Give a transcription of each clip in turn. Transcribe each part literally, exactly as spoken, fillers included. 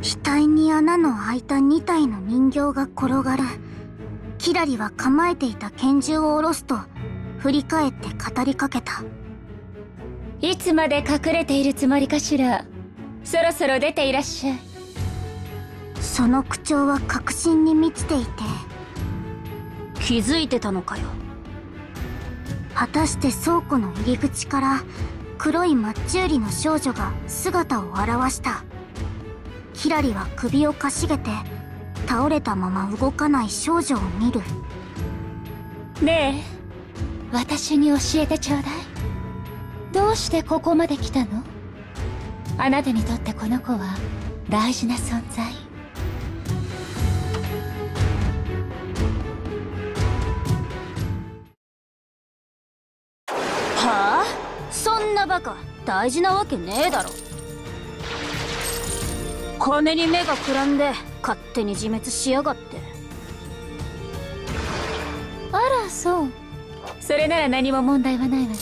額に穴の開いたにたいの人形が転がる。キラリは構えていた拳銃を下ろすと振り返って語りかけた。 いつまで隠れているつもりかしら。そろそろ出ていらっしゃい。 その口調は確信に満ちていて、 気づいてたのかよ。 果たして倉庫の入り口から黒いマッチ売りの少女が姿を現した。キラリは首をかしげて倒れたまま動かない少女を見る。 ねえ、私に教えてちょうだい。どうしてここまで来たの？あなたにとってこの子は大事な存在。 はあ？そんなバカ大事なわけねえだろ。金に目がくらんで勝手に自滅しやがって。 あら、そう。それなら何も問題はないわね。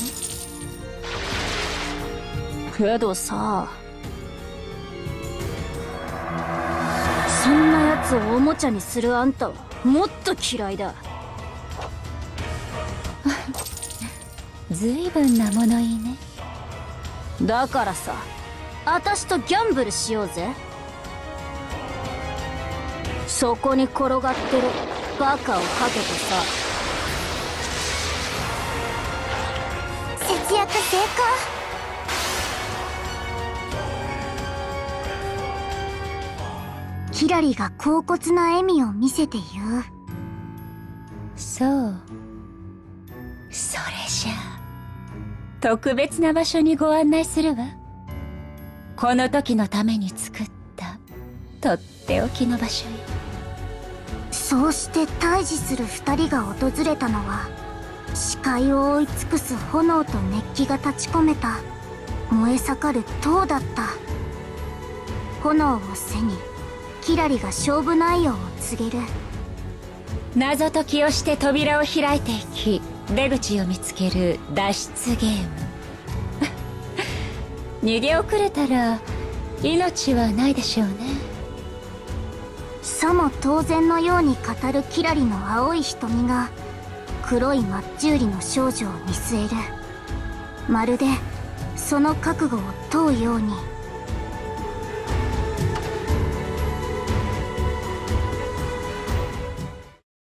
けどさ、そんなやつをおもちゃにするあんたはもっと嫌いだ。 ずいぶんな物言いね。 だからさ、あたしとギャンブルしようぜ。そこに転がってるバカをかけてさ。 節約成功。キラリが恍惚な笑みを見せて言う。 そう。それじゃあ特別な場所にご案内するわ。この時のために作ったとっておきの場所よ。 そうして対峙する二人が訪れたのは、視界を覆い尽くす炎と熱気が立ち込めた燃え盛る塔だった。炎を背にキラリが勝負内容を告げる。 謎解きをして扉を開いていき、出口を見つける脱出ゲーム。逃げ遅れたら命はないでしょうね。 さも当然のように語るキラリの青い瞳が黒いマッチ売りの少女を見据える。まるでその覚悟を問うように。